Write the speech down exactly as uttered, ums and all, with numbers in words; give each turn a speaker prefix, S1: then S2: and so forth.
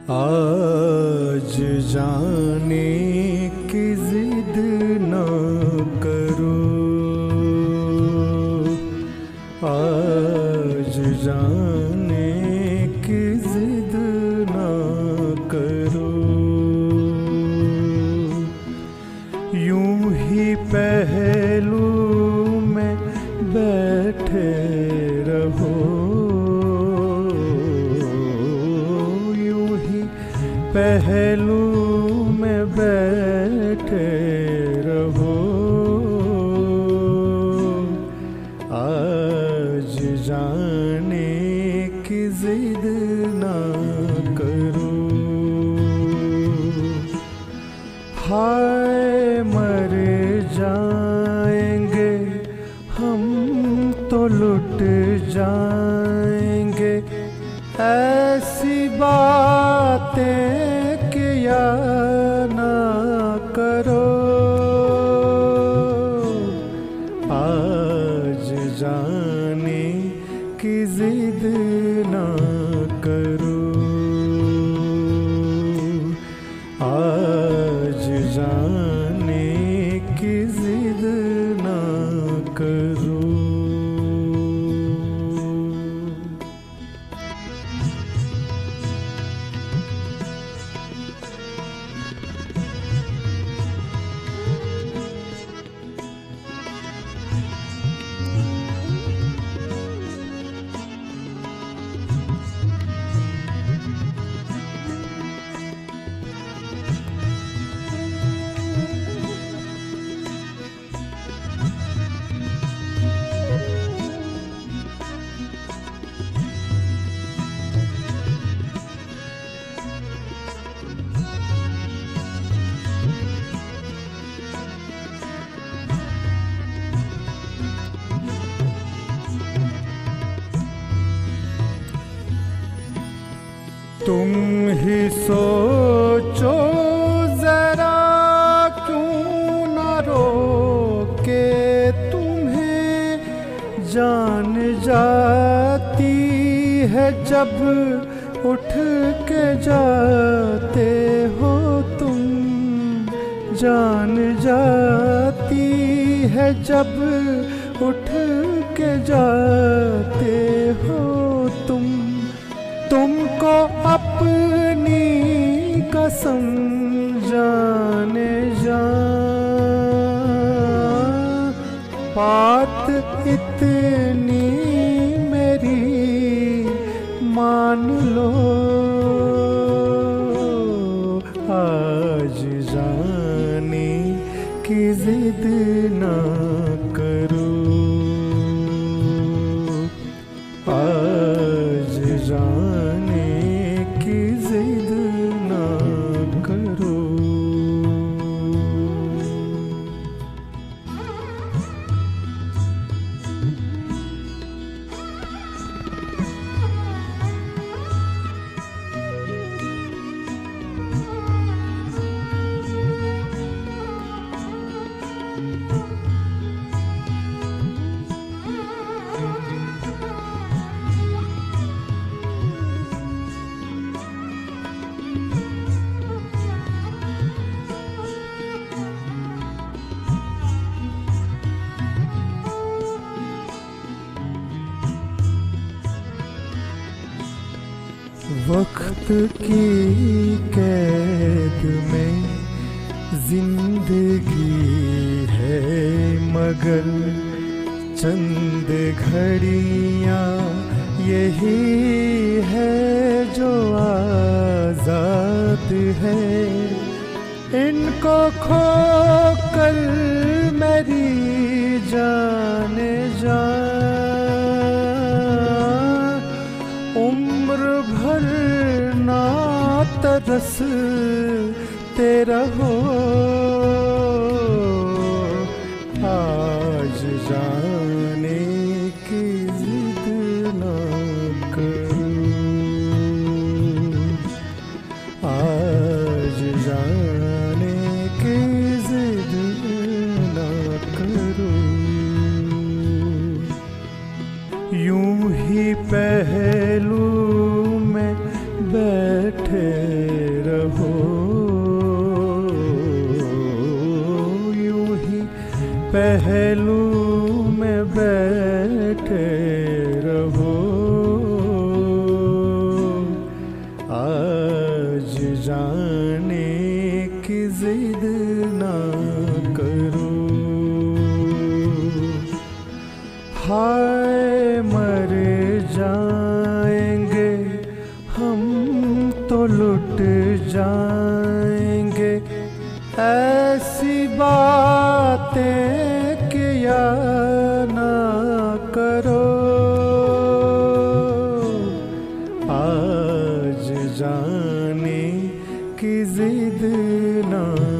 S1: आज जाने की जिद न करो, आज जाने की जिद न करो। यूं ही पहलू में बैठे रहो, पहलू में बैठे रहो। आज जाने की जिद ना करो। हाय मर जाएंगे हम तो लुट जाएंगे, ऐसी बातें किया ना करो। आज जाने की जिद ना करो, आज जाने की जिद ना करो। तुम ही सोचो जरा, क्यों न रोके तुम्हें जान जाती है जब उठ के जाते हो तुम। जान जाती है जब उठ के जाते हो तुम। तुमको अपनी कसम जाने जा, बात इतनी मेरी मान लो। आज जाने की जिद ना करो, आज जाने की जिद ना करो। वक्त की कैद में जिंदगी है, मगर चंद घड़ियां यही है जो आजाद है। इनको खो कर मेरी जाने जा, उम्र भर ना तरसते रहो। आज जाने की जिद ना करो, आज जाने की जिद ना करो। यूं ही पहलू में बैठे रहो, यूं ही पहलू में बैठे रहो। आज जाने की जिद ना करो। हाय मर जाएंगे हम तो लुट जाएंगे, ऐसी बातें किया ना करो। आज जाने की जिद ना